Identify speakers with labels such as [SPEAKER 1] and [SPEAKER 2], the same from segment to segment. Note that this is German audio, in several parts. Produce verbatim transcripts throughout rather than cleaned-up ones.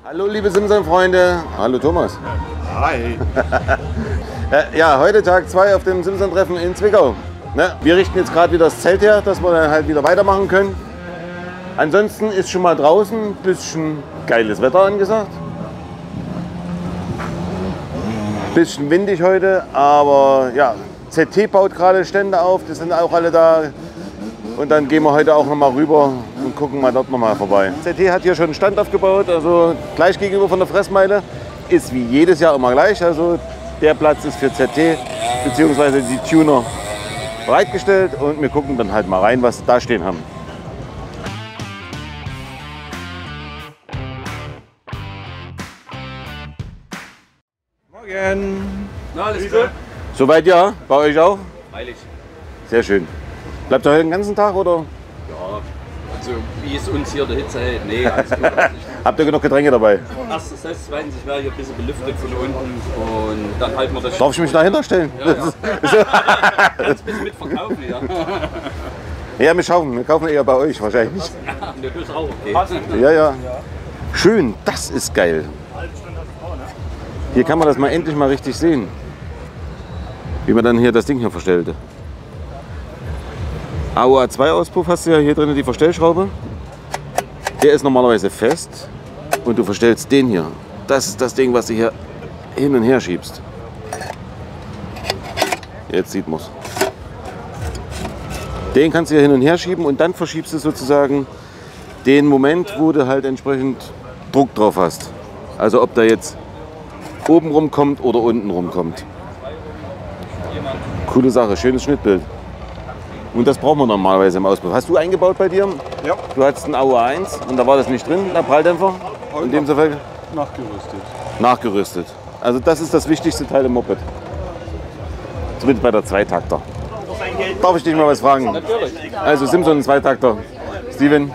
[SPEAKER 1] Hallo liebe Simson-Freunde. Hallo Thomas.
[SPEAKER 2] Hi.
[SPEAKER 1] Ja, heute Tag zwei auf dem Simson-Treffen in Zwickau. Ne, wir richten jetzt gerade wieder das Zelt her, dass wir dann halt wieder weitermachen können. Ansonsten ist schon mal draußen ein bisschen geiles Wetter angesagt. Bisschen windig heute, aber ja, Z T baut gerade Stände auf, die sind auch alle da. Und dann gehen wir heute auch noch mal rüber und gucken mal dort noch mal vorbei. Z T hat hier schon einen Stand aufgebaut, also gleich gegenüber von der Fressmeile. Ist wie jedes Jahr immer gleich, also der Platz ist für Z T bzw. die Tuner bereitgestellt und wir gucken dann halt mal rein, was sie da stehen haben.
[SPEAKER 2] Morgen.
[SPEAKER 3] Na, alles gut?
[SPEAKER 1] Soweit ja, bei euch auch?
[SPEAKER 3] Freilich.
[SPEAKER 1] Sehr schön. Bleibt ihr heute den ganzen Tag oder?
[SPEAKER 3] Ja, also wie es uns hier der Hitze hält. Nee, alles gut. Also
[SPEAKER 1] Habt ihr genug Getränke dabei?
[SPEAKER 3] erstens das, zweitens, ich werde hier ein bisschen belüftet von unten und dann halten wir das.
[SPEAKER 1] Darf ich mich dahinter stellen?
[SPEAKER 3] Ja, ja. Kannst ein bisschen mitverkaufen, ja.
[SPEAKER 1] Ja, wir schauen. Wir kaufen eher bei euch wahrscheinlich.
[SPEAKER 3] Das ist auch okay.
[SPEAKER 1] Ja, ja. Schön, das ist geil. Hier kann man das mal endlich mal richtig sehen. Wie man dann hier das Ding hier verstellte. A O A zwei Auspuff hast du ja hier drin, die Verstellschraube. Der ist normalerweise fest und du verstellst den hier. Das ist das Ding, was du hier hin und her schiebst. Jetzt sieht man es. Den kannst du hier hin und her schieben und dann verschiebst du sozusagen den Moment, wo du halt entsprechend Druck drauf hast. Also ob der jetzt oben rumkommt oder unten rumkommt. Coole Sache, schönes Schnittbild. Und das brauchen wir normalerweise im Auspuff. Hast du eingebaut bei dir?
[SPEAKER 2] Ja.
[SPEAKER 1] Du hattest einen A O A eins und da war das nicht drin, der Pralldämpfer? In dem Fall
[SPEAKER 2] Nachgerüstet.
[SPEAKER 1] nachgerüstet. Also das ist das wichtigste Teil im Moped. Zumindest bei der Zweitakter. Darf ich dich mal was fragen?
[SPEAKER 3] Natürlich.
[SPEAKER 1] Also Simson, Zweitakter. Steven,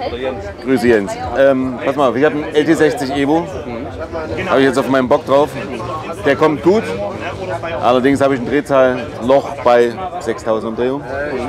[SPEAKER 1] grüße Jens. Ähm, pass mal, ich habe einen L T sechzig Evo. Habe ich jetzt auf meinem Bock drauf. Der kommt gut. Allerdings habe ich ein Drehzahlloch bei sechstausend Umdrehungen.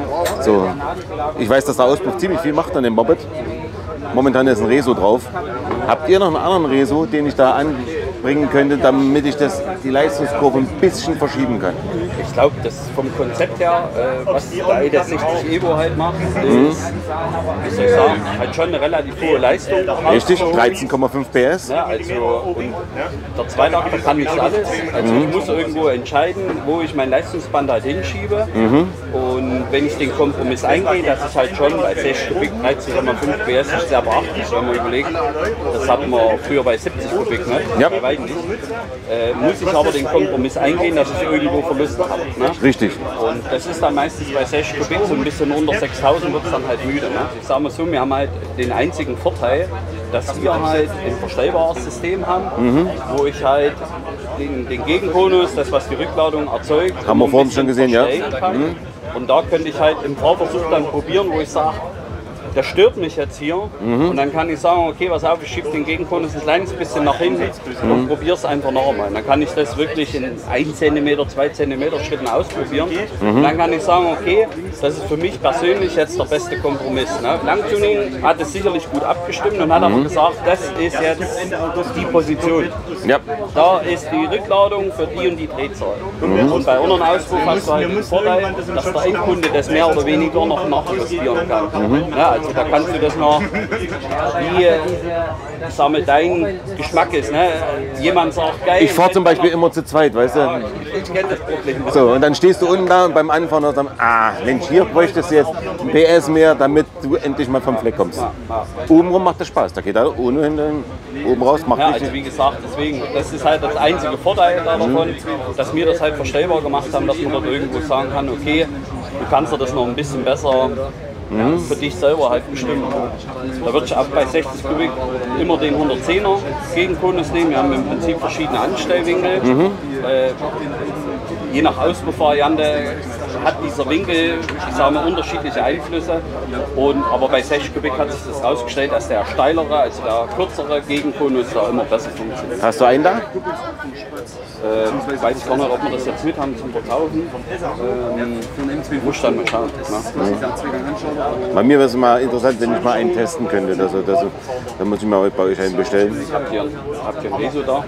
[SPEAKER 1] So. Ich weiß, dass der Auspuff ziemlich viel macht an dem Moped. Momentan ist ein Reso drauf. Habt ihr noch einen anderen Reso, den ich da anbringen könnte, damit ich das, die Leistungskurve ein bisschen verschieben kann?
[SPEAKER 3] Ich glaube, das vom Konzept her, äh, was der L T sechzig Evo halt macht, ist,
[SPEAKER 1] Mhm.
[SPEAKER 3] wie soll ich sagen, halt schon eine relativ hohe Leistung.
[SPEAKER 1] Richtig, dreizehn Komma fünf P S.
[SPEAKER 3] Ja, also, und der Zweitakter kann nicht alles. Also
[SPEAKER 1] Mhm.
[SPEAKER 3] ich muss irgendwo entscheiden, wo ich mein Leistungsband halt hinschiebe.
[SPEAKER 1] Mhm.
[SPEAKER 3] Und wenn ich den Kompromiss eingehe, das ist halt schon bei sechzig Kubik dreizehn Komma fünf P S ist sehr beachtlich, wenn man überlegt, das hatten wir früher bei siebzig Kubik, ne?
[SPEAKER 1] Ja.
[SPEAKER 3] Bei weitem nicht. Äh, muss ich aber den Kompromiss eingehen, dass ich irgendwo Verluste habe. Ne?
[SPEAKER 1] Richtig.
[SPEAKER 3] Und das ist dann meistens bei sechzig Kubik, so ein bisschen unter sechstausend wird es dann halt müde. Ne? Ich sage mal so, wir haben halt den einzigen Vorteil, dass wir halt ein verstellbares System haben,
[SPEAKER 1] Mhm.
[SPEAKER 3] wo ich halt den, den Gegenkonus, das was die Rückladung erzeugt,
[SPEAKER 1] Haben wir
[SPEAKER 3] ein
[SPEAKER 1] vorhin
[SPEAKER 3] bisschen
[SPEAKER 1] schon gesehen, ja.
[SPEAKER 3] verstellen kann.
[SPEAKER 1] Mhm.
[SPEAKER 3] Und da könnte ich halt im Fahrversuch dann probieren, wo ich sage, das stört mich jetzt hier.
[SPEAKER 1] Mhm.
[SPEAKER 3] Und dann kann ich sagen, okay, pass auf, ich schiebe den Gegenkonus ein kleines bisschen nach hinten
[SPEAKER 1] Mhm.
[SPEAKER 3] und probiere es einfach nochmal. Dann kann ich das wirklich in ein Zentimeter, zwei Zentimeter Schritten ausprobieren.
[SPEAKER 1] Mhm.
[SPEAKER 3] Und dann kann ich sagen, okay, das ist für mich persönlich jetzt der beste Kompromiss. Ne? Langtuning hat es sicherlich gut abgestimmt und hat aber
[SPEAKER 1] Mhm.
[SPEAKER 3] gesagt, das ist jetzt die Position.
[SPEAKER 1] Ja.
[SPEAKER 3] Da ist die Rückladung für die und die Drehzahl.
[SPEAKER 1] Mhm.
[SPEAKER 3] Und bei unseren Auspuff hast du halt den Vorteil, dass der Endkunde das mehr oder weniger noch nachjustieren kann.
[SPEAKER 1] Mhm.
[SPEAKER 3] Ja, also da kannst du das noch, wie ich sag mal, dein Geschmack ist. Ne? Jemand sagt, geil.
[SPEAKER 1] Ich fahre zum Beispiel immer zu zweit, weißt du?
[SPEAKER 3] Ich kenne das Problem.
[SPEAKER 1] So, und dann stehst du unten da und beim Anfahren und sagst, ah, Mensch, hier bräuchtest du jetzt ein P S mehr, damit du endlich mal vom Fleck kommst. Obenrum macht das Spaß, da geht er ohne hinten oben raus, macht
[SPEAKER 3] Ja,
[SPEAKER 1] richtig.
[SPEAKER 3] also wie gesagt, deswegen, das ist halt das einzige Vorteil davon, dass wir das halt verstellbar gemacht haben, dass man dort irgendwo sagen kann, okay, du kannst dir das noch ein bisschen besser
[SPEAKER 1] Mhm.
[SPEAKER 3] für dich selber halt bestimmen. Da würde ich auch bei sechzig Kubik immer den hundertzehner Gegenkonus nehmen. Wir haben im Prinzip verschiedene Anstellwinkel.
[SPEAKER 1] Mhm.
[SPEAKER 3] Äh, je nach Auspuffvariante hat dieser Winkel, ich sage mal, unterschiedliche Einflüsse. Und, aber bei sechzig Kubik hat sich das rausgestellt, dass der steilere, also der kürzere Gegenkonus da immer besser funktioniert.
[SPEAKER 1] Hast du einen da?
[SPEAKER 3] Äh, ich weiß gar nicht, ob wir das jetzt mit haben zum Verkaufen. Ähm, muss ich dann mal schauen. Ne?
[SPEAKER 1] Bei mir wäre es mal interessant, wenn ich mal einen testen könnte. Also, das, dann muss ich mal bei euch einen bestellen.
[SPEAKER 3] Habt ihr, habt ihr einen Reso da?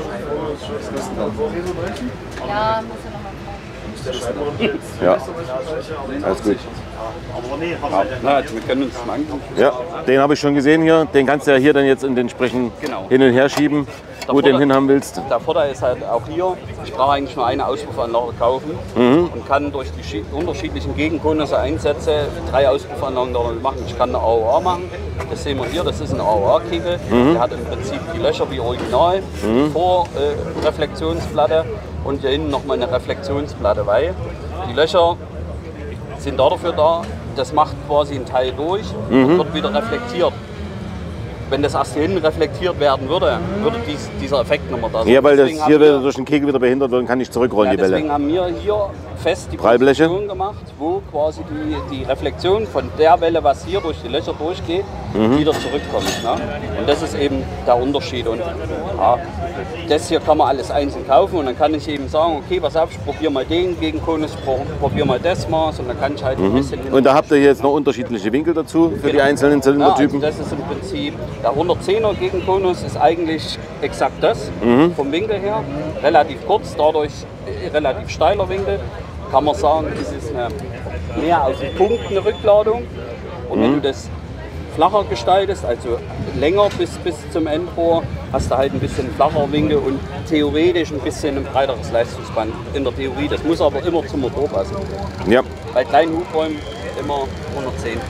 [SPEAKER 4] Ja, muss ja noch mal.
[SPEAKER 1] Ja, alles gut.
[SPEAKER 3] Ja, na, also wir können uns mal angucken.
[SPEAKER 1] Ja, den habe ich schon gesehen hier. Den kannst du ja hier dann jetzt in den entsprechend
[SPEAKER 3] Genau.
[SPEAKER 1] hin und her schieben, wo du den hin haben willst.
[SPEAKER 3] Der Vorteil ist halt auch hier, ich brauche eigentlich nur eine Auspuffanlage kaufen
[SPEAKER 1] Mhm.
[SPEAKER 3] und kann durch die schi- unterschiedlichen Gegenkonusse Einsätze drei Auspuffanlagen damit machen. Ich kann eine A O A machen, das sehen wir hier, das ist ein A O A-Kegel.
[SPEAKER 1] Mhm.
[SPEAKER 3] Der hat im Prinzip die Löcher wie original, vor äh, Reflexionsplatte und hier hinten nochmal eine Reflexionsplatte, weil die Löcher sind dafür da, das macht quasi einen Teil durch und wird wieder reflektiert. Wenn das erst hier hinten reflektiert werden würde, würde dies, dieser Effekt nicht mehr da sein.
[SPEAKER 1] Ja, weil das
[SPEAKER 3] Deswegen
[SPEAKER 1] hier
[SPEAKER 3] haben wir-
[SPEAKER 1] wieder durch den Kegel wieder behindert wird und kann nicht zurückrollen,
[SPEAKER 3] ja,
[SPEAKER 1] die Welle.
[SPEAKER 3] deswegen haben wir hier fest die
[SPEAKER 1] Prallbleche?
[SPEAKER 3] Position gemacht, wo quasi die, die Reflexion von der Welle, was hier durch die Löcher durchgeht,
[SPEAKER 1] Mhm.
[SPEAKER 3] wieder zurückkommt. Ne? Und das ist eben der Unterschied. Und ja, das hier kann man alles einzeln kaufen und dann kann ich eben sagen, okay, pass auf, ich probiere mal den Gegenkonus, probiere mal das Maß und dann kann ich halt ein bisschen... hin-
[SPEAKER 1] Und da habt ihr jetzt noch unterschiedliche Winkel dazu für die
[SPEAKER 3] Genau.
[SPEAKER 1] einzelnen
[SPEAKER 3] Ja, also
[SPEAKER 1] Zylindertypen.
[SPEAKER 3] das ist im Prinzip, der hundertzehner Gegenkonus ist eigentlich exakt das,
[SPEAKER 1] Mhm.
[SPEAKER 3] vom Winkel her. Relativ kurz, dadurch äh, relativ steiler Winkel. Kann man sagen, es ist eine, mehr auf den Punkt eine Rückladung. Und
[SPEAKER 1] Mhm.
[SPEAKER 3] wenn du das flacher gestaltest, also länger bis, bis zum Endrohr, hast du halt ein bisschen flacher Winkel und theoretisch ein bisschen ein breiteres Leistungsband in der Theorie. Das muss aber immer zum Motor passen.
[SPEAKER 1] Ja,
[SPEAKER 3] Bei kleinen Hubräumen immer hundertzehn.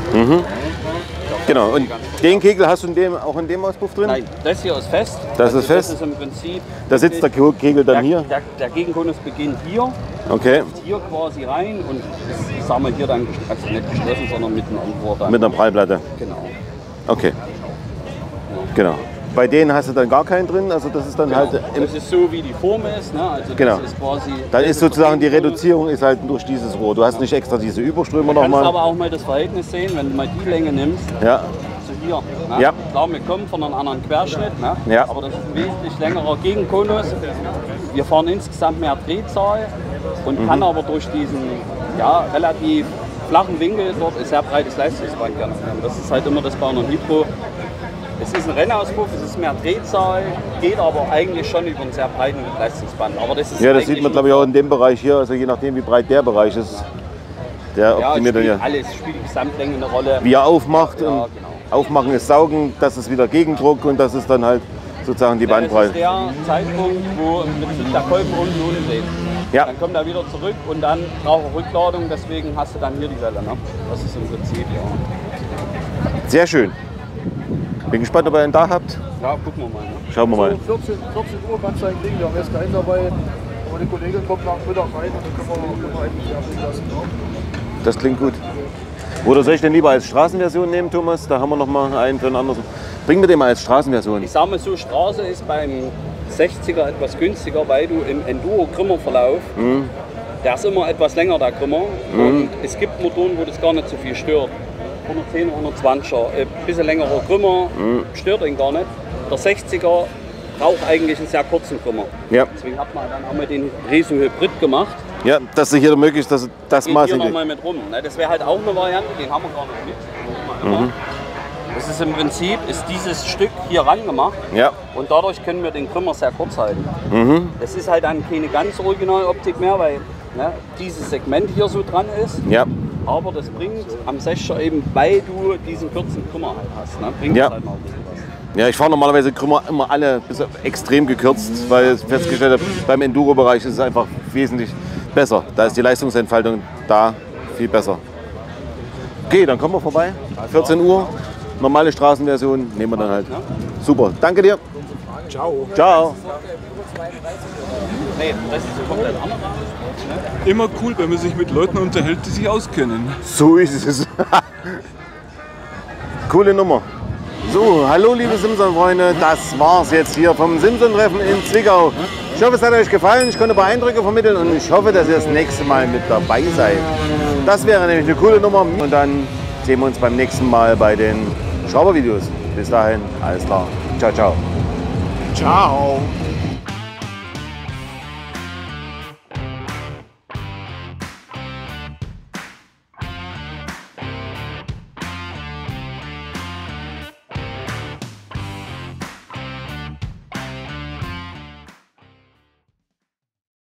[SPEAKER 1] genau. Und den Kegel hast du in dem, auch in dem Auspuff drin?
[SPEAKER 3] Nein, das hier ist fest.
[SPEAKER 1] Das ist fest?
[SPEAKER 3] Das ist im Prinzip.
[SPEAKER 1] Da sitzt der Kegel dann
[SPEAKER 3] der,
[SPEAKER 1] hier?
[SPEAKER 3] Der, der Gegenkonus beginnt hier,
[SPEAKER 1] Okay,
[SPEAKER 3] hier quasi rein und ist, ich sag mal, hier dann, also nicht geschlossen, sondern mit einem Endrohr dann.
[SPEAKER 1] mit einer Prallplatte.
[SPEAKER 3] Genau.
[SPEAKER 1] Okay, genau. Bei denen hast du dann gar keinen drin, also das ist dann halt... Im,
[SPEAKER 3] Das ist so, wie die Form ist. Ne? Also
[SPEAKER 1] Genau.
[SPEAKER 3] das ist quasi,
[SPEAKER 1] dann
[SPEAKER 3] das
[SPEAKER 1] ist sozusagen die
[SPEAKER 3] der Gegenkonus.
[SPEAKER 1] Reduzierung ist halt durch dieses Rohr. Du hast nicht extra diese Überströmer
[SPEAKER 3] Du kannst
[SPEAKER 1] nochmal.
[SPEAKER 3] aber auch mal das Verhältnis sehen, wenn du mal die Länge nimmst,
[SPEAKER 1] Ja,
[SPEAKER 3] zu hier. Ne?
[SPEAKER 1] Ja.
[SPEAKER 3] Klar, wir kommen von einem anderen Querschnitt, ne?
[SPEAKER 1] Ja.
[SPEAKER 3] aber das ist ein wesentlich längerer Gegenkonus. Wir fahren insgesamt mehr Drehzahl und
[SPEAKER 1] Mhm.
[SPEAKER 3] kann aber durch diesen ja, relativ flachen Winkel dort ein sehr breites Leistungsband generieren. Das ist halt immer das bei einer Hydro. Es ist ein Rennauspuff, es ist mehr Drehzahl, geht aber eigentlich schon über einen sehr breiten Leistungsband. Aber das ist
[SPEAKER 1] ja das
[SPEAKER 3] eigentlich
[SPEAKER 1] sieht man glaube ich auch in dem Bereich hier, also je nachdem wie breit der Bereich ist. Der
[SPEAKER 3] ja,
[SPEAKER 1] optimiert dann
[SPEAKER 3] spielt
[SPEAKER 1] ja,
[SPEAKER 3] alles, spielt die Gesamtlänge eine Rolle.
[SPEAKER 1] wie er aufmacht.
[SPEAKER 3] Ja,
[SPEAKER 1] Und
[SPEAKER 3] genau.
[SPEAKER 1] Aufmachen ist Saugen, das ist wieder Gegendruck und das ist dann halt sozusagen die
[SPEAKER 3] Das ist
[SPEAKER 1] Bandbreite.
[SPEAKER 3] der Zeitpunkt, wo im Prinzip der Kolben unten umdreht.
[SPEAKER 1] Ja.
[SPEAKER 3] Dann kommt er wieder zurück und dann braucht er Rückladung, deswegen hast du dann hier die Welle. Ne? Das ist im Prinzip, ja.
[SPEAKER 1] Sehr schön. Bin gespannt, ob ihr einen da habt.
[SPEAKER 3] Ja, gucken wir mal. Ne?
[SPEAKER 1] Schauen wir mal.
[SPEAKER 2] vierzehn, vierzehn Uhr kannst du einen kriegen, wir haben erst keinen dabei. Aber die Kollegin kommt nach Mittag rein und dann können wir, können wir einen fertig lassen.
[SPEAKER 1] Das klingt gut. Oder soll ich den lieber als Straßenversion nehmen, Thomas? Da haben wir noch mal einen für einen anderen. Bringen wir den mal als Straßenversion.
[SPEAKER 3] Ich sage mal so, Straße ist beim sechziger etwas günstiger, weil du im Enduro-Grimmer-Verlauf,
[SPEAKER 1] Mhm.
[SPEAKER 3] der ist immer etwas länger, der Grimmer. Und es gibt Motoren, wo das gar nicht so viel stört. hundertzehner, hundertzwanziger, ein bisschen längerer Grimmer,
[SPEAKER 1] Mhm.
[SPEAKER 3] stört ihn gar nicht. Der sechziger braucht eigentlich einen sehr kurzen Grimmer.
[SPEAKER 1] Ja.
[SPEAKER 3] Deswegen hat man, dann haben wir den Reso Hybrid gemacht.
[SPEAKER 1] Ja, dass du hier möglichst das, das
[SPEAKER 3] Geht
[SPEAKER 1] Maß
[SPEAKER 3] hier
[SPEAKER 1] hinkriegst.
[SPEAKER 3] nochmal mit rum. Ne? Das wäre halt auch eine Variante, den haben wir gar nicht mit.
[SPEAKER 1] Mhm.
[SPEAKER 3] Das ist im Prinzip, ist dieses Stück hier ran gemacht.
[SPEAKER 1] Ja.
[SPEAKER 3] Und dadurch können wir den Grimmer sehr kurz halten.
[SPEAKER 1] Mhm.
[SPEAKER 3] Das ist halt dann keine ganz Originaloptik mehr, weil ne, dieses Segment hier so dran ist.
[SPEAKER 1] Ja.
[SPEAKER 3] Aber das bringt am sechziger eben, weil du diesen kurzen Grimmer halt hast, ne, bringt
[SPEAKER 1] Ja.
[SPEAKER 3] das halt mal ein bisschen was.
[SPEAKER 1] Ja, ich fahre normalerweise Krümmer immer alle bis auf extrem gekürzt, weil ich festgestellt habe, beim Enduro-Bereich ist es einfach wesentlich besser. Da ist die Leistungsentfaltung da viel besser. Okay, dann kommen wir vorbei. vierzehn Uhr, normale Straßenversion, nehmen wir dann halt. Super, danke dir.
[SPEAKER 2] Ciao.
[SPEAKER 1] Ciao.
[SPEAKER 3] Nee, das ist komplett anders.
[SPEAKER 2] Immer cool, wenn man sich mit Leuten unterhält, die sich auskennen.
[SPEAKER 1] So ist es. Coole Nummer. So, hallo liebe Simson-Freunde, das war's jetzt hier vom Simson-Treffen in Zwickau. Ich hoffe, es hat euch gefallen. Ich konnte ein paar Eindrücke vermitteln und ich hoffe, dass ihr das nächste Mal mit dabei seid. Das wäre nämlich eine coole Nummer. Und dann sehen wir uns beim nächsten Mal bei den Schraubervideos. Bis dahin, alles klar. Ciao, ciao.
[SPEAKER 2] Ciao.